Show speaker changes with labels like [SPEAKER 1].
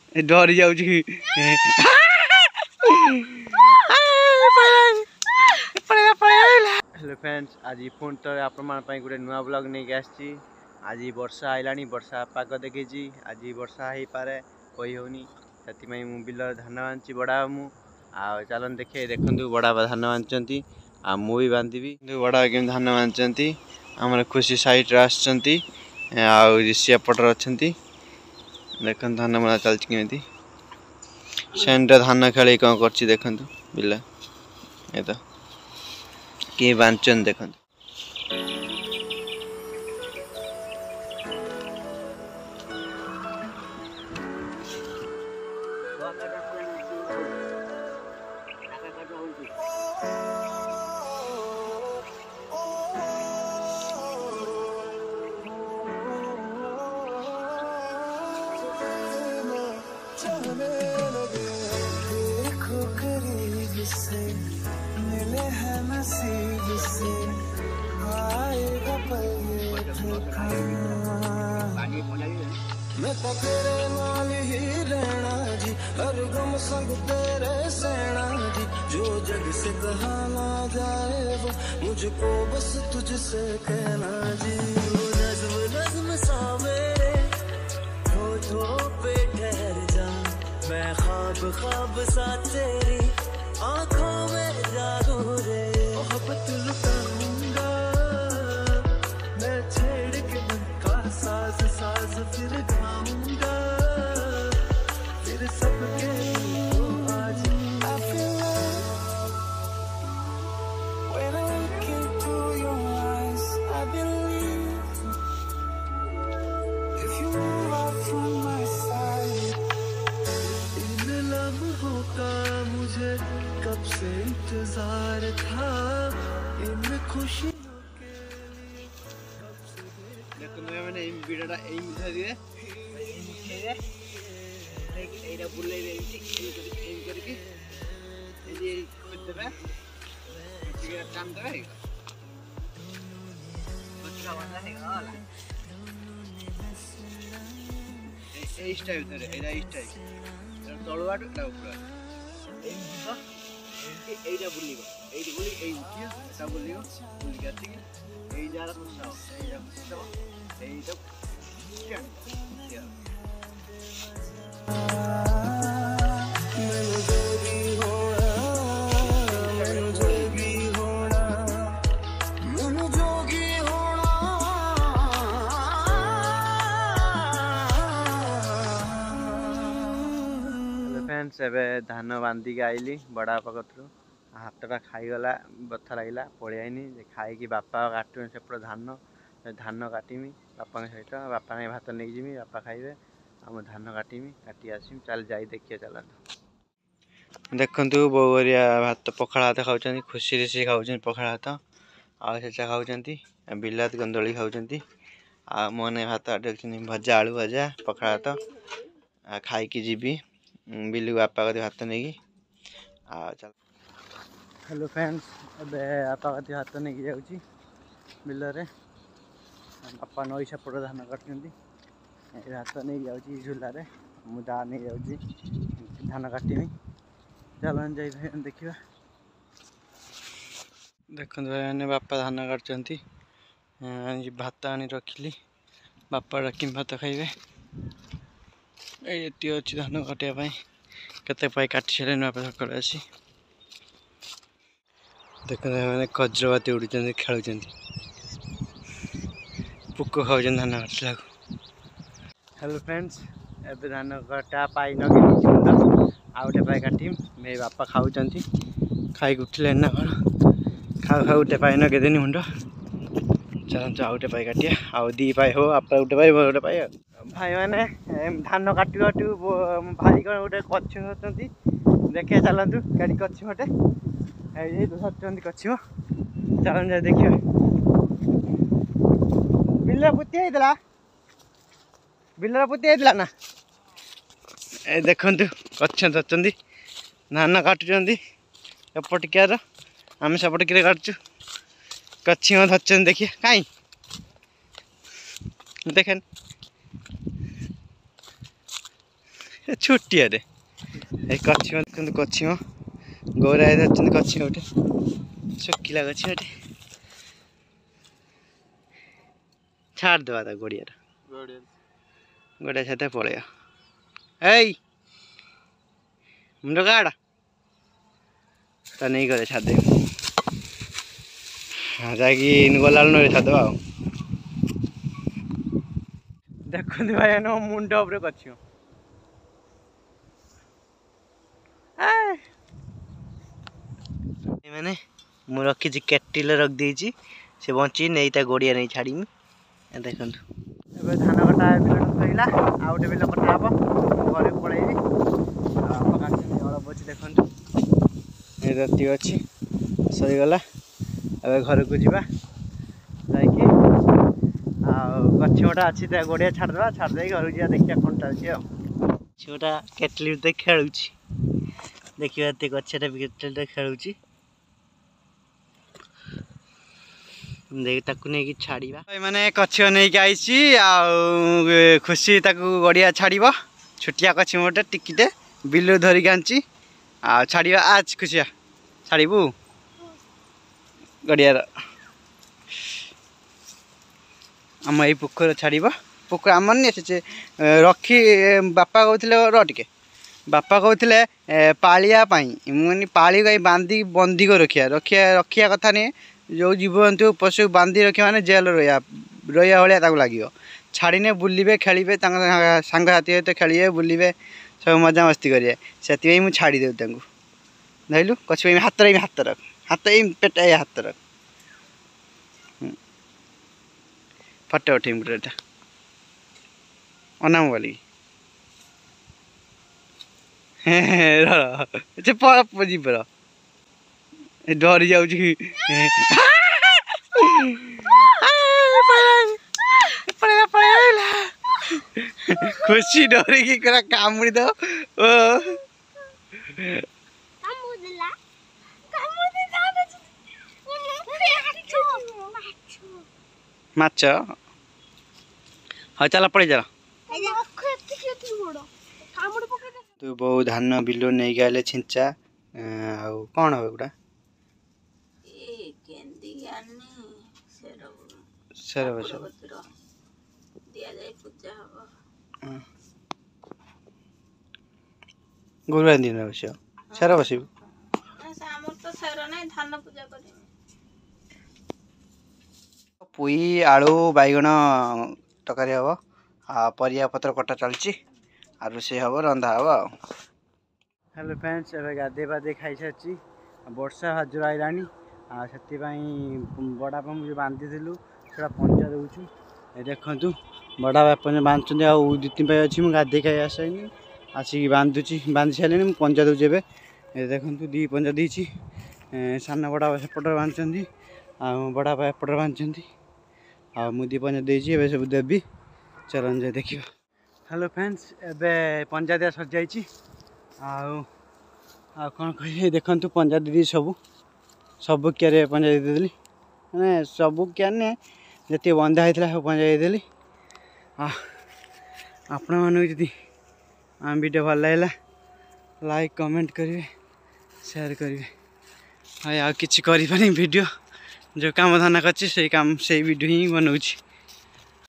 [SPEAKER 1] डरी जाऊँ hello friends आज पुणी तो आपण गोटे नुआ ब्लॉग नहीं आसी आज वर्षा आइलानी वर्षा पाग देखी आज वर्षा हो पारे कही होनी से बिल धान बांधी बड़ा मु चलन देखे देखु बड़ा धान बांधि आ मु भी बांधि बड़ा के धान बांधि आम खुशी साइड आसीपटर अच्छा देख धान बड़ा चलती सेंटर धान खेल कौन कर देखु बिल ये तो किए बांचन देखो मिले हैं नसीब से आएगा पल मैं तो तेरे नाल ही रहना जी हर गम संग तेरे सहना जी जो जग से कहा ना जाए वो मुझको बस तुझसे कहना जी नज़्म नज़्म सा मेरे होठों पे ठहर जा मैं ख्वाब ख्वाब सा तेरी आँखों में जादू रे मोहब्बत लुटाऊंगा मैं छेड़ के मन का साज साज फिर गाऊंगा फिर सबके आज I feel love when I look into your eyes I believe if you move out from my side इन लम्हों का मुझे कब से इंतजार था इन खुशियों के लिए कब से देखो मैंने इन वीडियोटा एम धरिए एटा बुले रे एम करके ये खुद देबे ये काम देबे बच्चा वाला है होला ए स्टाइल धरे एटा स्टाइल तळवाट ना ऊपर এইটা বুলিব এইটা বলি এই উঠিয়া এটা বলিব বুলি গেছি এই যারা বসাও এইটা বসাও এইটা কেন धान बांधिक आईली बड़ा कतरू हाथटा खाईगला बथा लगे पलैनी खाई बापा काटु सेपट धान धान काटमी बापा सहित बापा भात नहीं जीमी बापा खाइबे आम धान काटमी काटी आसमी चल जा देखिए चल देखु बोरिया भात पखाड़ भात खाऊँ खुशी सी खाऊँ पखाड़ भात आचा खाऊँ बिलात गंदली खाऊँ मोने भात भजा आलू भजा पखाड़ भात खाई जीवी बिल्ली बापा कति भात नहीं चल हेलो फ्रेंड्स अबे बापा कति भात नहीं जाऊँगी बिल बापा नई सेपट धान काटुँच भात नहीं जाऊँगी झूलार मुझा नहीं जाऊँगी धान काटमी चलन जा देखा देखते मैंने बापा धान काटुँच भात आनी रखिली बापा रखी भात खाइबे ये अच्छी धान काटापी केते काटी सारे बापा सका आसी देख मैंने कज्रवाती उड़ी खेलुं पुक खाऊ धान काटला हेलो फ्रेंड्स एबे धान काटा पाई न आउटे पाई काटम मे बापा खाऊँ खाई उठिले ना कौन खाऊ खाऊ गोटे पाई नगे दिन मुंड चलते आउटे पाई काटिया आउ दी पाई हो आप गोटे पाई गोटे पाई भाई मैंने धान काटू काटू भाई कौन गोटे कछ देखे चलतु गाड़ी कछ मटे धरती कछ चलन जा देखिए बिल पुती होता ना ए देखु कछ धरती धान काटुंट एपटिकार आम सेपटिक काटु कछ धरते देखिए कहीं देखें ଛୋଟିଆ ରେ ଏ କଛିମ ଦେଖନ୍ତୁ କଛିମ ଗୌରା ଧରିଛନ୍ତି କଛିମ ଗୋଟେ ଶୁଖିଲା ଗଛ ଗୋଟେ ଛାଡ଼ିଦେବା ତା ଗଡ଼ିଆର ଗଡ଼ିଆ ଛାତ ପଳେଇବା ଏଇ ମୁଣ୍ଡ କାଢ଼ ତା ନେଇ ଗଲେ ଛାଡ଼ିଦେବି ଯାଇକି ଗଲାବେଳୁ ନଈରେ ଛାଡ଼ିଦେବା ଆଉ ଦେଖନ୍ତୁ ଭାଇ ମୋ ମୁଣ୍ଡ ଉପରେ କଛିମ ମାନେ ମୁଁ ରଖିଛି କେଟିଲ ରଖିଦେଇଛି ସେ ବଞ୍ଚି ନେଇ ତା ଗଡ଼ିଆ ନେଇ ଛାଡ଼ିମି ଦେଖନ୍ତୁ ଏବେ ଧାନ କଟା ବିଲ ସରିଲା ଆଉ ଗୋଟେ ବିଲ କଟା ହବ ଘରକୁ ପଳେଇବି ବାପା କାଟୁଛନ୍ତି ଅଳପ ଅଛି ଦେଖନ୍ତୁ ରାତି ଅଛି ସରିଗଲା ଏବେ ଘରକୁ ଯିବା ଯାଇକି ଆଉ ଗଛଟା ଅଛି ତା ଗଡ଼ିଆ ଛାଡ଼ିଦେବା ଛାଡ଼ିଦେଇକି ଘରକୁ ଯିବା ଦେଖିବା କ'ଣ ଚାଲିଛି ଆଉ ଗଛଟା କେଟଲି ଭିତରେ ଖେଳୁଛି ଦେଖିବା ଏତେ ଗଛଟା କେଟଲିରେ ଖେଳୁଛି ଦେଖି ତାକୁ ନେଇକି ଛାଡ଼ିବା ମାନେ କଛିମ ନେଇକି ଆଇଛି ଆଉ ଖୁସି ତାକୁ ଗଡ଼ିଆ ଛାଡ଼ିବ ଛୋଟିଆ କଛିମ ଗୋଟେ ଟିକିଟେ ବିଲରୁ ଧରିକି ଆଣିଛି ଆଉ ଛାଡ଼ିବା ଆଜ ଖୁସିଆ ଛାଡ଼ିବୁ ଗଡ଼ିଆର ଆମ ଏଇ ପୋଖରୀ ଛାଡ଼ିବ ପୋଖରୀ ଆମର ନି ସେ ରଖି ବାପା କହୁଥିଲେ ର ଟିକେ ବାପା କହୁଥିଲେ ପାଳିଆ ପାଇଁ ମୁଁ ପାଳି ଗାଈ ବାନ୍ଧିକି ବନ୍ଦିକ ରଖିବା କଥା ନୁହେଁ ଯେଉଁ ଜୀବଜନ୍ତୁ ପଶୁ ବାନ୍ଧି ରଖିବା ମାନେ ଜେଲ ରହିବା ଭଳିଆ ତାକୁ ଲାଗିବ ଛାଡ଼ିନେ ବୁଲିବେ ଖେଳିବେ ତାଙ୍କ ସାଙ୍ଗସାଥି ସହିତ ଖେଳିବେ ବୁଲିବେ ସବୁ ମଜାମସ୍ତି କରିବେ ସେଥିପାଇଁ ମୁଁ ଛାଡ଼ିଦେବି ତାଙ୍କୁ ଧରିଲୁ କଛି ହାତ ରଖ ହାତ ଏଇ ପେଟ ଏ ହାତ ରଖ ଫଟୋ ଉଠେଇମି ପୁରା ଏଇଟା ଅନାମ ବୋଲି ଯିବ ଡରି ଯାଉଛି ଖୁସି ଡରିକି କାମୁଡ଼ି ଦବ ମାଛ ହଉ ଚାଲ ପଳେଇ ଚାଲ ତୁ ବୋଉ ଧାନ ବିଲ ନେଇକି ଆଇଲେ ଛିଞ୍ଚା ଆଉ କ'ଣ ହବ ଏଗୁଡ଼ା ଗୁରୁବାର ଦିନ ବସିବ ସେର ବସିବୁ ପୁଇ ଆଳୁ ବାଇଗଣ ତରକାରୀ ହବ ଆଉ ପରିବା ପତ୍ର କଟା ଚାଲିଛି ଆଉ ରୋଷେଇ ହବ ରନ୍ଧା ହବ ଆଉ ହ୍ୟାଲୋ ଫ୍ରେଣ୍ଡସ୍ ଏବେ ଗାଧେଇ ପାଧେଇ ଖାଇସାରିଛି ବର୍ଷା ଭାଜୁର ଆଇଲାଣି ଆଉ ସେଥିପାଇଁ ବଡ଼ବାପା ମୁଁ ଯେଉଁ ବାନ୍ଧିଥିଲୁ ସେଟା ପଞ୍ଜା ଦେଉଛୁ ଦେଖନ୍ତୁ ବଡ଼ବାପା ବାନ୍ଧୁଛନ୍ତି ଆଉ ଦୁଇ ତିନି ପାଇ ଅଛି ମୁଁ ଗାଧେଇ ଖାଇ ଆସିନି ଆସିକି ବାନ୍ଧି ସାରିଲିଣି ମୁଁ ପଞ୍ଜା ଦେଉଛି ଏବେ ଦେଖନ୍ତୁ ଦୁଇ ପଞ୍ଜା ଦେଇଛି ସାନ ବଡ଼ବାପା ସେପଟରେ ବାନ୍ଧୁଛନ୍ତି ଆଉ ବଡ଼ବାପା ଏପଟରେ ବାନ୍ଧୁଛନ୍ତି ଆଉ ମୁଁ ଦୁଇ ପଞ୍ଜା ଦେଇଛି ଏବେ ସବୁ ଦେବି ଚାଲନ୍ତୁ ଯାଇ ଦେଖିବା ହ୍ୟାଲୋ ଫ୍ରେଣ୍ଡସ୍ ଏବେ ପଞ୍ଜା ଦିଆ ସରିଯାଇଛି ଆଉ କ'ଣ କହିବି ଦେଖନ୍ତୁ ପଞ୍ଜା ଦିଦି ସବୁ କିଆରେ ପଞ୍ଜା ଦେଇଦେଲି ମାନେ ସବୁ କିଆର ନୁହେଁ ଯେତିକି ବନ୍ଧା ହେଇଥିଲା ସବୁ ପଞ୍ଜା ଦେଇଦେଲି ଆପଣମାନଙ୍କୁ ଯଦି ଆମ ଭିଡ଼ିଓ ଭଲ ଲାଗିଲା ଲାଇକ୍ କମେଣ୍ଟ କରିବେ ସେୟାର କରିବେ ଆଉ କିଛି କରିପାରୁନି ଭିଡ଼ିଓ ଯେଉଁ କାମ ଧନ୍ଦା କରିଛି ସେଇ ଭିଡ଼ିଓ ହିଁ ବନାଉଛି।